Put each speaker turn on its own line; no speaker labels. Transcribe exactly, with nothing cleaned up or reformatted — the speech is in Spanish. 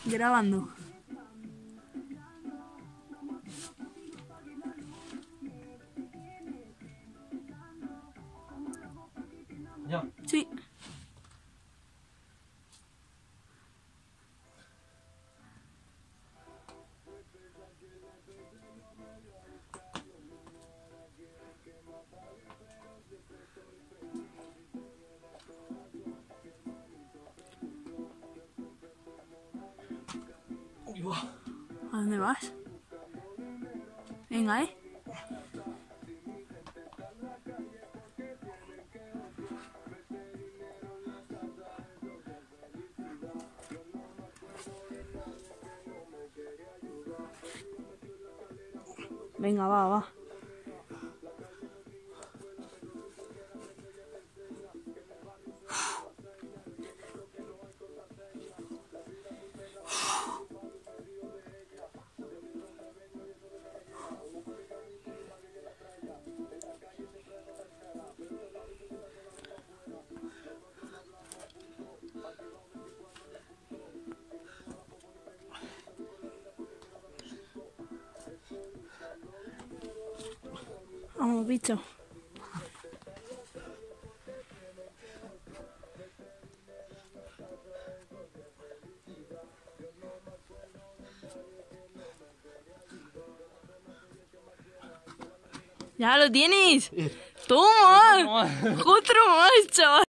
Grabando.
¿Ya?
Sí.
Uy, va.
¿A dónde vas? Venga, eh. Venga, va, va. Vamos, bicho. ¡Ya lo tienes! ¡Toma! ¡Otro más, chaval!